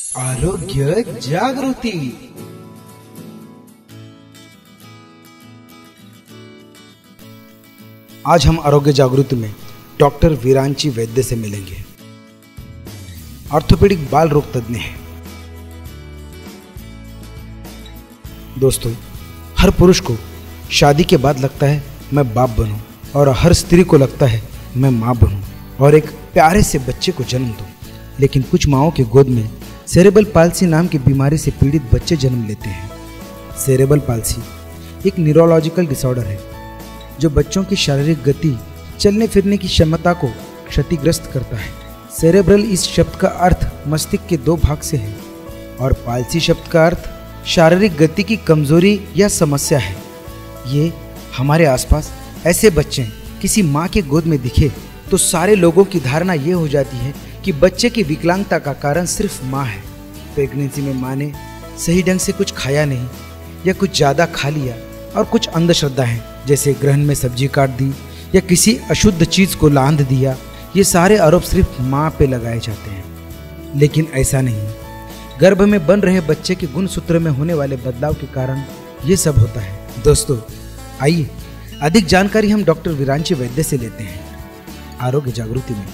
आरोग्य जागृति। आज हम आरोग्य जागृति में डॉक्टर वीरांची वैद्य से मिलेंगे। ऑर्थोपेडिक बाल रोग तज्ञ हैं। दोस्तों, हर पुरुष को शादी के बाद लगता है मैं बाप बनूं, और हर स्त्री को लगता है मैं माँ बनूं और एक प्यारे से बच्चे को जन्म दूं। लेकिन कुछ माँओं की गोद में सेरेब्रल पाल्सी नाम की बीमारी से पीड़ित बच्चे जन्म लेते हैं। सेरेब्रल पाल्सी एक न्यूरोलॉजिकल डिसऑर्डर है जो बच्चों की शारीरिक गति, चलने फिरने की क्षमता को क्षतिग्रस्त करता है। सेरेब्रल इस शब्द का अर्थ मस्तिष्क के दो भाग से है और पाल्सी शब्द का अर्थ शारीरिक गति की कमजोरी या समस्या है। ये हमारे आसपास ऐसे बच्चे किसी माँ के गोद में दिखे तो सारे लोगों की धारणा ये हो जाती है कि बच्चे की विकलांगता का कारण सिर्फ माँ है। प्रेगनेंसी में माँ ने सही ढंग से कुछ खाया नहीं या कुछ ज़्यादा खा लिया, और कुछ अंधश्रद्धा है जैसे ग्रहण में सब्जी काट दी या किसी अशुद्ध चीज़ को लांध दिया। ये सारे आरोप सिर्फ माँ पे लगाए जाते हैं, लेकिन ऐसा नहीं। गर्भ में बन रहे बच्चे के गुणसूत्र में होने वाले बदलाव के कारण ये सब होता है। दोस्तों, आइए अधिक जानकारी हम डॉक्टर वीरांची वैद्य से लेते हैं आरोग्य जागृति में।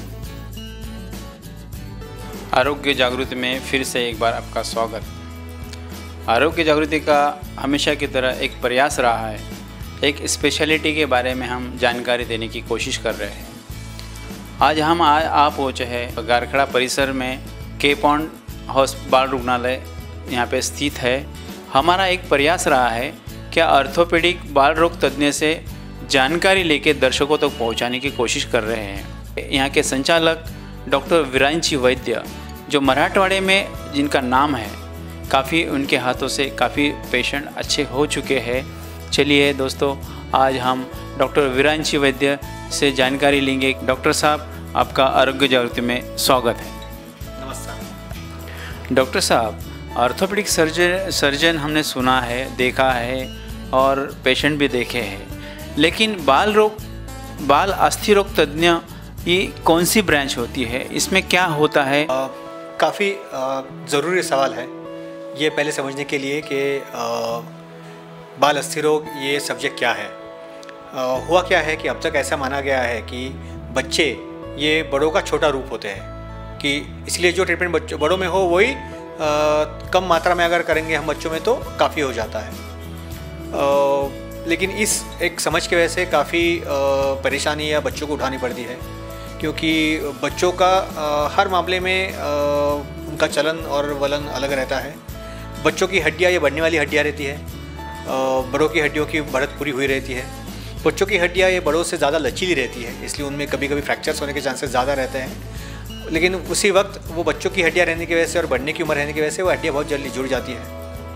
आरोग्य जागृति में फिर से एक बार आपका स्वागत। आरोग्य जागृति का हमेशा की तरह एक प्रयास रहा है, एक स्पेशलिटी के बारे में हम जानकारी देने की कोशिश कर रहे हैं। आज हम आ पहुँचे हैं गारखड़ा परिसर में के पॉन्ड बाल रुग्णालय यहाँ पे स्थित है। हमारा एक प्रयास रहा है क्या ऑर्थोपेडिक बाल रोग तज्ञ से जानकारी लेके दर्शकों तक पहुँचाने की कोशिश कर रहे हैं। यहाँ के संचालक डॉक्टर वीरांची वैद्य, जो मराठवाड़े में जिनका नाम है, काफ़ी उनके हाथों से काफ़ी पेशेंट अच्छे हो चुके हैं। चलिए दोस्तों, आज हम डॉक्टर वीरांची वैद्य से जानकारी लेंगे। डॉक्टर साहब, आपका आरोग्य जागृति में स्वागत है। नमस्कार। डॉक्टर साहब, ऑर्थोपेडिक सर्जन हमने सुना है, देखा है और पेशेंट भी देखे हैं, लेकिन बाल अस्थि रोग तज्ञ ये कौन सी ब्रांच होती है, इसमें क्या होता है? काफ़ी ज़रूरी सवाल है ये पहले समझने के लिए कि बाल अस्थि रोग ये सब्जेक्ट क्या है। हुआ क्या है कि अब तक ऐसा माना गया है कि बच्चे ये बड़ों का छोटा रूप होते हैं, कि इसलिए जो ट्रीटमेंट बड़ों में हो वही कम मात्रा में अगर करेंगे हम बच्चों में तो काफ़ी हो जाता है। लेकिन इस एक समझ की वजह से काफ़ी परेशानी या बच्चों को उठानी पड़ती है, क्योंकि बच्चों का हर मामले में उनका चलन और वलन अलग रहता है। बच्चों की हड्डियाँ ये बढ़ने वाली हड्डियाँ रहती है, बड़ों की हड्डियों की बढ़त पूरी हुई रहती है। बच्चों की हड्डियाँ ये बड़ों से ज़्यादा लचीली रहती है, इसलिए उनमें कभी कभी फ्रैक्चर्स होने के चांसेस ज़्यादा रहते हैं। लेकिन उसी वक्त वो बच्चों की हड्डियाँ रहने की वजह से और बढ़ने की उम्र रहने की वजह से वो हड्डियाँ बहुत जल्दी जुड़ जाती है।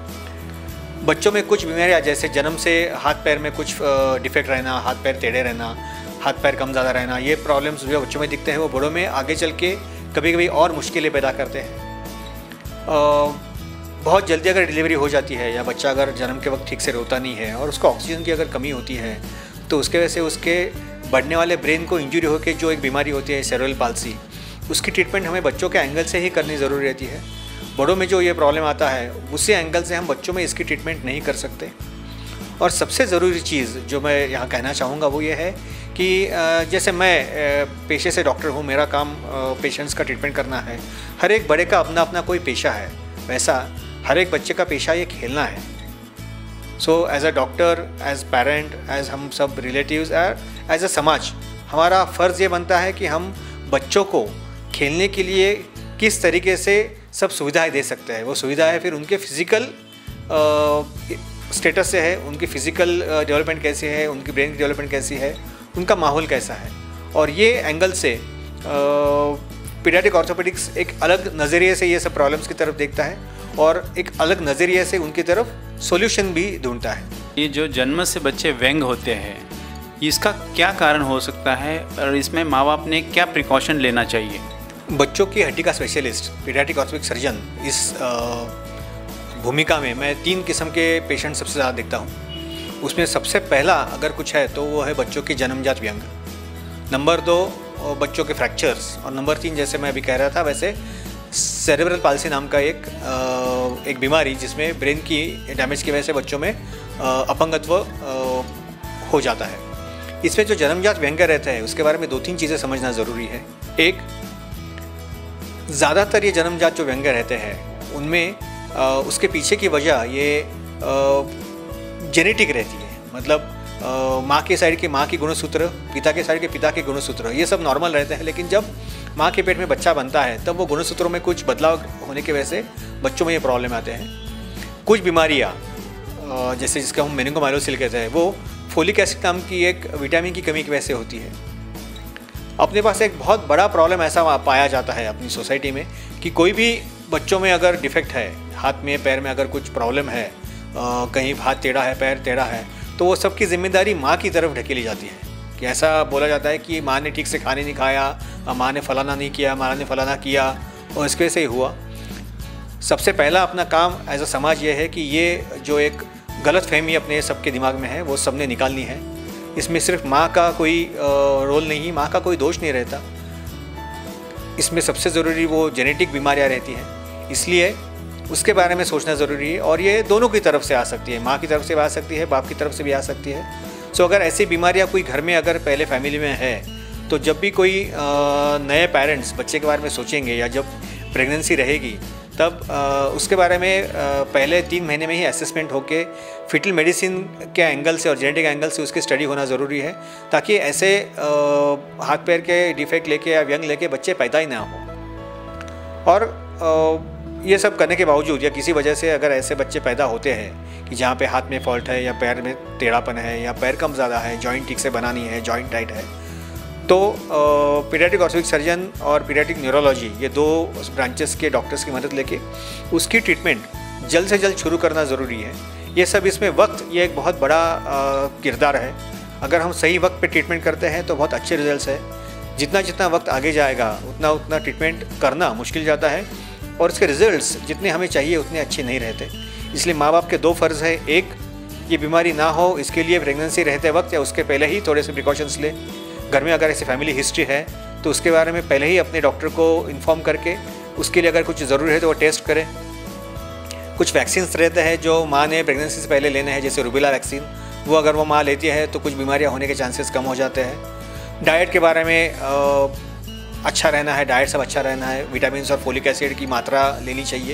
बच्चों में कुछ बीमारियाँ जैसे जन्म से हाथ पैर में कुछ डिफेक्ट रहना, हाथ पैर टेढ़े रहना, हाथ पैर कम ज़्यादा रहना, ये प्रॉब्लम्स जो बच्चों में दिखते हैं वो बड़ों में आगे चल के कभी कभी और मुश्किलें पैदा करते हैं। बहुत जल्दी अगर डिलीवरी हो जाती है या बच्चा अगर जन्म के वक्त ठीक से रोता नहीं है और उसको ऑक्सीजन की अगर कमी होती है तो उसके वजह से उसके बढ़ने वाले ब्रेन को इंजरी होकर जो एक बीमारी होती है सेरेब्रल पाल्सी, उसकी ट्रीटमेंट हमें बच्चों के एंगल से ही करनी ज़रूरी रहती है। बड़ों में जो ये प्रॉब्लम आता है उसी एंगल से हम बच्चों में इसकी ट्रीटमेंट नहीं कर सकते। और सबसे ज़रूरी चीज़ जो मैं यहाँ कहना चाहूँगा वो ये है कि जैसे मैं पेशे से डॉक्टर हूँ, मेरा काम पेशेंट्स का ट्रीटमेंट करना है। हर एक बड़े का अपना अपना कोई पेशा है, वैसा हर एक बच्चे का पेशा ये खेलना है। So as a doctor, as parent, as हम सब रिलेटिव्स, एज अ समाज, हमारा फ़र्ज़ ये बनता है कि हम बच्चों को खेलने के लिए किस तरीके से सब सुविधाएं दे सकते हैं। वो सुविधाएं फिर उनके फिज़िकल स्टेटस से है, उनकी फ़िज़िकल डेवलपमेंट कैसी है, उनकी ब्रेन की डेवलपमेंट कैसी है, उनका माहौल कैसा है। और ये एंगल से पीडियाट्रिक ऑर्थोपेडिक्स एक अलग नज़रिए से ये सब प्रॉब्लम्स की तरफ देखता है और एक अलग नज़रिए से उनकी तरफ सॉल्यूशन भी ढूंढता है। ये जो जन्म से बच्चे व्यंग होते हैं, इसका क्या कारण हो सकता है और इसमें माँ बाप ने क्या प्रिकॉशन लेना चाहिए? बच्चों की हड्डी का स्पेशलिस्ट पीडियाट्रिक ऑर्थोपेडिक सर्जन, इस भूमिका में मैं 3 किस्म के पेशेंट सबसे ज़्यादा देखता हूँ। उसमें सबसे पहला अगर कुछ है तो वो है बच्चों की जन्मजात व्यंग, नंबर 2 बच्चों के फ्रैक्चर्स, और नंबर 3 जैसे मैं अभी कह रहा था वैसे सेरेब्रल पाल्सी नाम का एक बीमारी, जिसमें ब्रेन की डैमेज की वजह से बच्चों में अपंगत्व हो जाता है। इसमें जो जन्मजात व्यंग्य रहता है उसके बारे में 2-3 चीज़ें समझना ज़रूरी है। एक, ज़्यादातर ये जन्मजात जो व्यंग्य रहते हैं उनमें उसके पीछे की वजह ये जेनेटिक रहती है। मतलब माँ के साइड के माँ की गुणसूत्र, पिता के साइड के पिता के गुणसूत्र, ये सब नॉर्मल रहते हैं। लेकिन जब माँ के पेट में बच्चा बनता है तब वो गुणसूत्रों में कुछ बदलाव होने की वजह से बच्चों में ये प्रॉब्लम आते हैं। कुछ बीमारियाँ जैसे जिसका हम मेनिंगोमाइलोसिस कहते हैं, वो फोलिक एसिड नाम की एक विटामिन की कमी की वजह से होती है। अपने पास एक बहुत बड़ा प्रॉब्लम ऐसा पाया जाता है अपनी सोसाइटी में कि कोई भी बच्चों में अगर डिफेक्ट है, हाथ में पैर में अगर कुछ प्रॉब्लम है, कहीं हाथ टेढ़ा है, पैर टेढ़ा है, तो वो सबकी जिम्मेदारी माँ की तरफ ढकेली जाती है। कि ऐसा बोला जाता है कि माँ ने ठीक से खाने नहीं खाया, माँ ने फलाना नहीं किया, माँ ने फलाना किया और इसके वजह से ही हुआ। सबसे पहला अपना काम एज अ समाज ये है कि ये जो एक गलत फहमी अपने सबके दिमाग में है वो सबने निकालनी है। इसमें सिर्फ माँ का कोई रोल नहीं, माँ का कोई दोष नहीं रहता। इसमें सबसे ज़रूरी वो जेनेटिक बीमारियाँ रहती हैं, इसलिए उसके बारे में सोचना ज़रूरी है। और ये दोनों की तरफ से आ सकती है, माँ की तरफ से भी आ सकती है, बाप की तरफ से भी आ सकती है। सो अगर ऐसी बीमारियाँ कोई घर में अगर पहले फैमिली में है तो जब भी कोई नए पेरेंट्स बच्चे के बारे में सोचेंगे या जब प्रेगनेंसी रहेगी तब उसके बारे में पहले 3 महीने में ही असेसमेंट होके फिटल मेडिसिन के एंगल से और जेनेटिक एंगल से उसकी स्टडी होना ज़रूरी है, ताकि ऐसे हाथ पैर के डिफेक्ट लेके या व्यंग लेके बच्चे पैदा ही ना हो। और ये सब करने के बावजूद या किसी वजह से अगर ऐसे बच्चे पैदा होते हैं कि जहाँ पे हाथ में फॉल्ट है या पैर में टेढ़ापन है या पैर कम ज़्यादा है, जॉइंट ठीक से बना नहीं है, जॉइंट टाइट है, तो पीडियाट्रिक ऑर्थोपेडिक सर्जन और पीडियाट्रिक न्यूरोलॉजी ये 2 ब्रांचेस के डॉक्टर्स की मदद लेके उसकी ट्रीटमेंट जल्द से जल्द शुरू करना ज़रूरी है। ये सब इसमें वक्त ये एक बहुत बड़ा किरदार है। अगर हम सही वक्त पे ट्रीटमेंट करते हैं तो बहुत अच्छे रिजल्ट्स है। जितना जितना वक्त आगे जाएगा उतना उतना ट्रीटमेंट करना मुश्किल जाता है और इसके रिजल्ट्स जितने हमें चाहिए उतने अच्छे नहीं रहते। इसलिए माँ बाप के 2 फ़र्ज़ है। एक, ये बीमारी ना हो इसके लिए प्रेगनेंसी रहते वक्त या उसके पहले ही थोड़े से प्रिकॉशंस ले। घर में अगर ऐसी फैमिली हिस्ट्री है तो उसके बारे में पहले ही अपने डॉक्टर को इन्फॉर्म करके उसके लिए अगर कुछ ज़रूरी है तो वो टेस्ट करें। कुछ वैक्सीन्स रहते हैं जो माँ ने प्रेगनेंसी से पहले लेने हैं, जैसे रूबेला वैक्सीन, वो अगर वो माँ लेती है तो कुछ बीमारियाँ होने के चांसेस कम हो जाते हैं। डाइट के बारे में अच्छा रहना है, डाइट सब अच्छा रहना है, विटामिन और फोलिक एसिड की मात्रा लेनी चाहिए।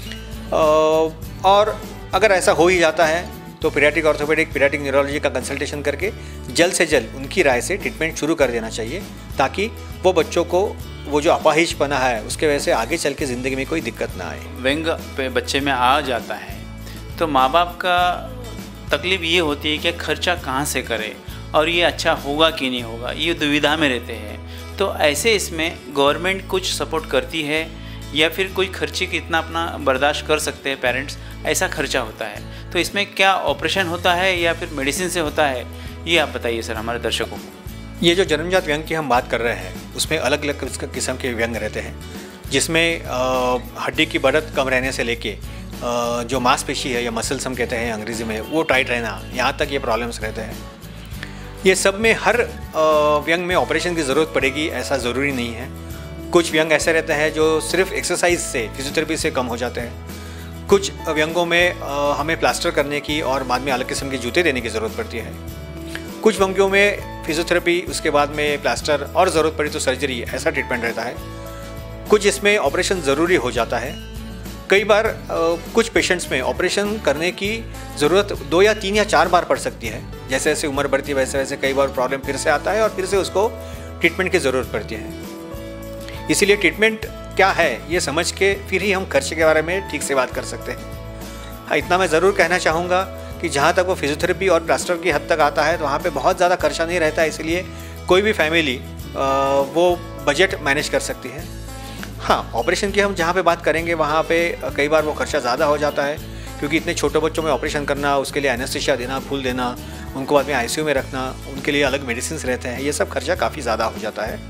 और अगर ऐसा हो ही जाता है तो पीडियाट्रिक ऑर्थोपेडिक, पीडियाट्रिक न्यूरोलॉजी का कंसल्टेशन करके जल्द से जल्द उनकी राय से ट्रीटमेंट शुरू कर देना चाहिए, ताकि वो बच्चों को वो जो अपाहिजपना है उसके वजह से आगे चल के ज़िंदगी में कोई दिक्कत ना आए। व्यंग पे बच्चे में आ जाता है तो माँ बाप का तकलीफ़ ये होती है कि खर्चा कहाँ से करे और ये अच्छा होगा कि नहीं होगा, ये दुविधा में रहते हैं। तो ऐसे इसमें गवर्नमेंट कुछ सपोर्ट करती है या फिर कोई खर्चे कितना अपना बर्दाश्त कर सकते हैं पेरेंट्स, ऐसा खर्चा होता है। तो इसमें क्या ऑपरेशन होता है या फिर मेडिसिन से होता है, ये आप बताइए सर हमारे दर्शकों को। ये जो जन्मजात व्यंग की हम बात कर रहे हैं उसमें अलग अलग किस्म के व्यंग रहते हैं, जिसमें हड्डी की बढ़त कम रहने से लेके जो मांसपेशी है या मसल्स हम कहते हैं अंग्रेज़ी में, वो टाइट रहना, यहाँ तक ये प्रॉब्लम्स रहते हैं। ये सब में हर व्यंग में ऑपरेशन की ज़रूरत पड़ेगी ऐसा ज़रूरी नहीं है। कुछ व्यंग ऐसे रहते हैं जो सिर्फ एक्सरसाइज से, फिजियोथेरेपी से कम हो जाते हैं। कुछ व्यंगों में हमें प्लास्टर करने की और बाद में अलग किस्म के जूते देने की ज़रूरत पड़ती है। कुछ व्यंगों में फिजियोथेरेपी, उसके बाद में प्लास्टर और ज़रूरत पड़ी तो सर्जरी, ऐसा ट्रीटमेंट रहता है। कुछ इसमें ऑपरेशन ज़रूरी हो जाता है। कई बार कुछ पेशेंट्स में ऑपरेशन करने की ज़रूरत 2 या 3 या 4 बार पड़ सकती है। जैसे जैसे उम्र बढ़ती है वैसे वैसे कई बार प्रॉब्लम फिर से आता है और फिर से उसको ट्रीटमेंट की ज़रूरत पड़ती है। इसीलिए ट्रीटमेंट क्या है ये समझ के फिर ही हम खर्चे के बारे में ठीक से बात कर सकते हैं। हाँ, इतना मैं ज़रूर कहना चाहूँगा कि जहाँ तक वो फिजियोथेरेपी और प्लास्टर की हद तक आता है तो वहाँ पे बहुत ज़्यादा खर्चा नहीं रहता है। इसलिए कोई भी फैमिली वो बजट मैनेज कर सकती है। हाँ, ऑपरेशन की हम जहाँ पे बात करेंगे वहाँ पे कई बार वो खर्चा ज़्यादा हो जाता है, क्योंकि इतने छोटे बच्चों में ऑपरेशन करना, उसके लिए एनेस्थीसिया देना, फूल देना, उनको बाद में आईसीयू में रखना, उनके लिए अलग मेडिसिन रहते हैं, ये सब खर्चा काफ़ी ज़्यादा हो जाता है।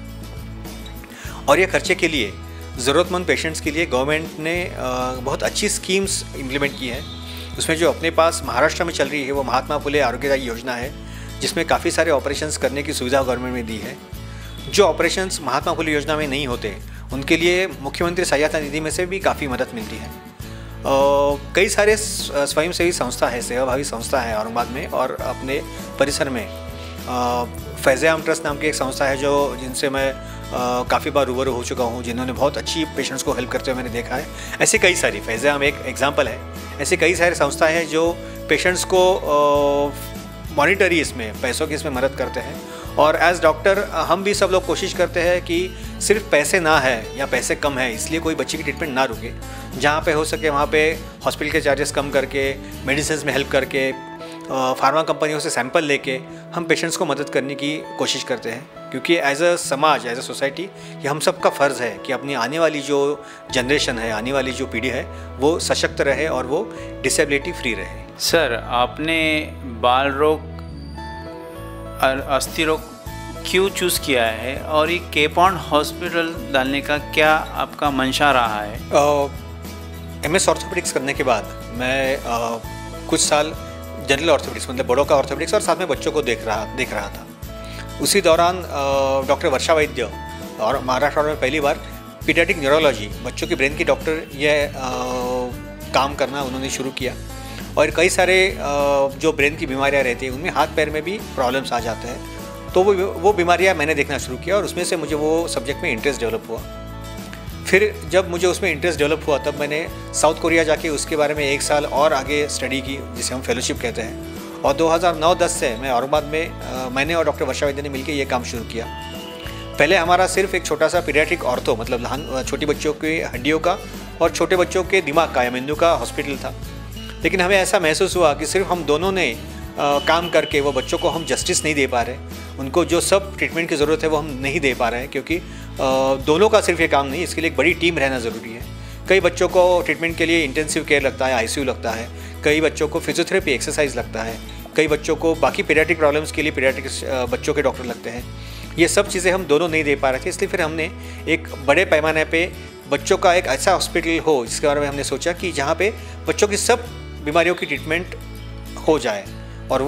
और ये खर्चे के लिए ज़रूरतमंद पेशेंट्स के लिए गवर्नमेंट ने बहुत अच्छी स्कीम्स इम्प्लीमेंट की है। उसमें जो अपने पास महाराष्ट्र में चल रही है वो महात्मा फुले आरोग्यदायी योजना है, जिसमें काफ़ी सारे ऑपरेशंस करने की सुविधा गवर्नमेंट ने दी है। जो ऑपरेशंस महात्मा फुले योजना में नहीं होते उनके लिए मुख्यमंत्री सहायता निधि में से भी काफ़ी मदद मिलती है। कई सारे स्वयंसेवी संस्था है, सेवाभावी संस्था है औरंगाबाद में और अपने परिसर में। फैज़-ए-आम ट्रस्ट नाम की एक संस्था है जिनसे मैं काफ़ी बार रूबरू हो चुका हूँ, जिन्होंने बहुत अच्छी पेशेंट्स को हेल्प करते हुए मैंने देखा है। ऐसे कई सारी, फैज़-ए-आम एक एग्जांपल है, ऐसे कई सारे संस्थाएं हैं जो पेशेंट्स को मॉनिटरी इसमें, पैसों की इसमें मदद करते हैं। और एज डॉक्टर हम भी सब लोग कोशिश करते हैं कि सिर्फ पैसे ना है या पैसे कम है इसलिए कोई बच्चे की ट्रीटमेंट ना रुके। जहाँ पे हो सके वहाँ पे हॉस्पिटल के चार्जेस कम करके, मेडिसिन में हेल्प करके, फार्मा कंपनियों से सैंपल लेके हम पेशेंट्स को मदद करने की कोशिश करते हैं, क्योंकि एज अ समाज, एज अ सोसाइटी ये हम सबका फ़र्ज़ है कि अपनी आने वाली जो जनरेशन है, आने वाली जो पीढ़ी है, वो सशक्त रहे और वो डिसेबिलिटी फ्री रहे। सर, आपने बाल रोग और अस्थि रोग क्यों चूज़ किया है और ये के-पॉइंट हॉस्पिटल डालने का क्या आपका मंशा रहा है? MS ऑर्थोपेडिक्स करने के बाद मैं कुछ साल जनरल ऑर्थोपेडिक्स मतलब बड़ों का ऑर्थोपेडिक्स और साथ में बच्चों को देख रहा था। उसी दौरान डॉक्टर वर्षा वैद्य और महाराष्ट्र में पहली बार पीडियाट्रिक न्यूरोलॉजी, बच्चों की ब्रेन की डॉक्टर, यह काम करना उन्होंने शुरू किया। और कई सारे जो ब्रेन की बीमारियां रहती हैं उनमें हाथ पैर में भी प्रॉब्लम्स आ जाते हैं, तो वो बीमारियां मैंने देखना शुरू किया और उसमें से मुझे वो सब्जेक्ट में इंटरेस्ट डेवलप हुआ। फिर जब मुझे उसमें इंटरेस्ट डेवलप हुआ तब मैंने साउथ कोरिया जाके उसके बारे में 1 साल और आगे स्टडी की, जिसे हम फेलोशिप कहते हैं। और 2009-10 से मैं औरंगाबाद में मैंने और डॉक्टर वर्षा वैद्य ने मिलकर ये काम शुरू किया। पहले हमारा सिर्फ एक छोटा सा पीडियाट्रिक ऑर्थो मतलब छोटी बच्चों की हड्डियों का और छोटे बच्चों के दिमाग का या मेंदू का हॉस्पिटल था, लेकिन हमें ऐसा महसूस हुआ कि सिर्फ हम दोनों ने काम करके वो बच्चों को हम जस्टिस नहीं दे पा रहे, उनको जो सब ट्रीटमेंट की ज़रूरत है वो हम नहीं दे पा रहे हैं, क्योंकि दोनों का सिर्फ ये काम नहीं, इसके लिए एक बड़ी टीम रहना ज़रूरी है। कई बच्चों को ट्रीटमेंट के लिए इंटेंसिव केयर लगता है, ICU लगता है, कई बच्चों को फिजियोथेरेपी एक्सरसाइज लगता है, कई बच्चों को बाकी पीडियाट्रिक प्रॉब्लम्स के लिए पीडियाट्रिक बच्चों के डॉक्टर लगते हैं। ये सब चीज़ें हम दोनों नहीं दे पा रहे थे, इसलिए फिर हमने एक बड़े पैमाने पे बच्चों का एक ऐसा हॉस्पिटल हो जिसके बारे में हमने सोचा कि जहाँ पे बच्चों की सब बीमारियों की ट्रीटमेंट हो जाए। और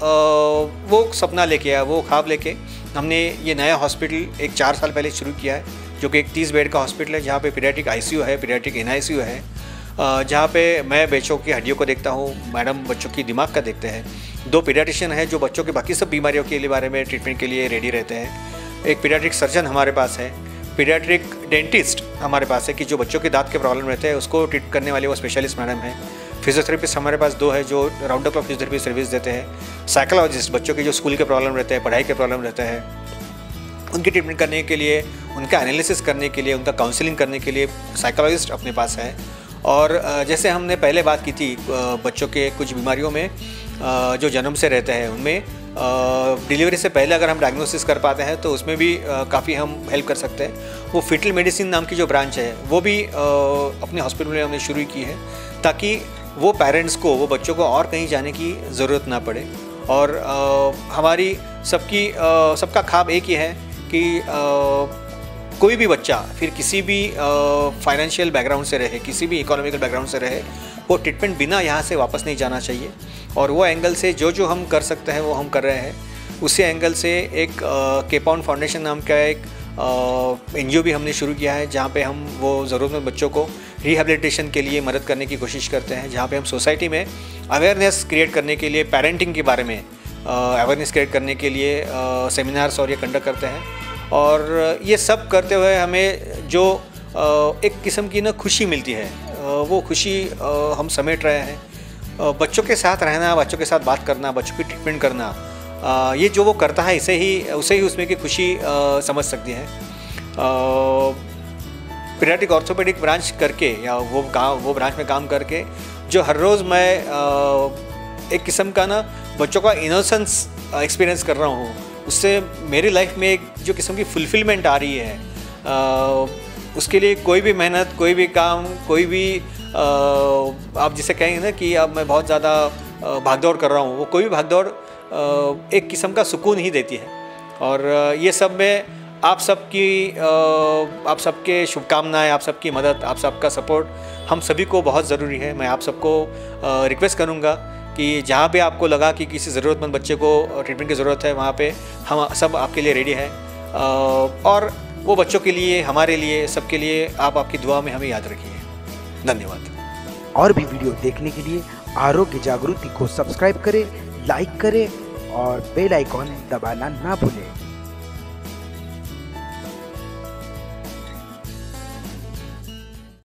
वो सपना लेके आया, वो ख्वाब लेके हमने ये नया हॉस्पिटल एक 4 साल पहले शुरू किया है, जो कि एक 30 बेड का हॉस्पिटल है, जहाँ पे पीडियाट्रिक ICU है, पीडियाट्रिक NICU है, जहाँ पे मैं बच्चों की हड्डियों को देखता हूँ, मैडम बच्चों की दिमाग का देखते हैं, 2 पीडियाट्रिशियन हैं जो बच्चों के बाकी सब बीमारियों के बारे में ट्रीटमेंट के लिए रेडी रहते हैं, एक पीडियाट्रिक सर्जन हमारे पास है, पीडियाट्रिक डेंटिस्ट हमारे पास है कि जो बच्चों के दांत के प्रॉब्लम रहते हैं उसको ट्रीट करने वाले वो स्पेशलिस्ट मैडम हैं, फिजियोथेरेपिस्ट हमारे पास 2 है जो round the clock physiotherapy service देते हैं, साइकोलॉजिस्ट बच्चों के जो स्कूल के प्रॉब्लम रहते हैं, पढ़ाई के प्रॉब्लम रहते हैं, उनकी ट्रीटमेंट करने के लिए, उनका एनालिसिस करने के लिए, उनका काउंसलिंग करने के लिए साइकोलॉजिस्ट अपने पास है। और जैसे हमने पहले बात की थी बच्चों के कुछ बीमारियों में जो जन्म से रहते हैं उनमें डिलीवरी से पहले अगर हम डायग्नोसिस कर पाते हैं तो उसमें भी काफ़ी हम हेल्प कर सकते हैं। वो फीटल मेडिसिन नाम की जो ब्रांच है वो भी अपने हॉस्पिटल में हमने शुरू की है, ताकि वो पेरेंट्स को, वो बच्चों को और कहीं जाने की ज़रूरत ना पड़े। और हमारी सबका ख्वाब एक ही है कि कोई भी बच्चा फिर किसी भी फाइनेंशियल बैकग्राउंड से रहे, किसी भी इकोनॉमिकल बैकग्राउंड से रहे, वो ट्रीटमेंट बिना यहाँ से वापस नहीं जाना चाहिए। और वो एंगल से जो हम कर सकते हैं वो हम कर रहे हैं। उसी एंगल से एक के-पॉइंट फाउंडेशन नाम का एक NGO भी हमने शुरू किया है, जहाँ पे हम वो ज़रूरतमंद बच्चों को रिहेबिलिटेशन के लिए मदद करने की कोशिश करते हैं, जहाँ पे हम सोसाइटी में अवेयरनेस क्रिएट करने के लिए, पेरेंटिंग के बारे में अवेयरनेस क्रिएट करने के लिए सेमिनार्स और ये कंडक्ट करते हैं। और ये सब करते हुए हमें जो एक किस्म की खुशी मिलती है, वो खुशी हम समेट रहे हैं। बच्चों के साथ रहना, बच्चों के साथ बात करना, बच्चों की ट्रीटमेंट करना, ये जो वो करता है उसे ही उसमें की खुशी समझ सकती है। पीडियाट्रिक ऑर्थोपेडिक ब्रांच करके या वो ब्रांच में काम करके जो हर रोज़ मैं एक किस्म का बच्चों का इनोसेंस एक्सपीरियंस कर रहा हूँ, उससे मेरी लाइफ में एक जो किस्म की फुलफिलमेंट आ रही है, उसके लिए कोई भी मेहनत, कोई भी काम, कोई भी आप जिसे कहेंगे ना कि अब मैं बहुत ज़्यादा भागदौड़ कर रहा हूँ, वो कोई भी भागदौड़ एक किस्म का सुकून ही देती है। और ये सब में आप सबके शुभकामनाएं, आप सबकी मदद, आप सबका सपोर्ट हम सभी को बहुत ज़रूरी है। मैं आप सबको रिक्वेस्ट करूँगा कि जहाँ पे आपको लगा कि किसी ज़रूरतमंद बच्चे को ट्रीटमेंट की ज़रूरत है, वहाँ पे हम सब आपके लिए रेडी हैं। और वो बच्चों के लिए, हमारे लिए, सबके लिए आप आपकी दुआ में हमें याद रखिए। धन्यवाद। और भी वीडियो देखने के लिए आरोग्य जागृति को सब्सक्राइब करें, लाइक करें और बेल आइकॉन दबाना ना भूलें।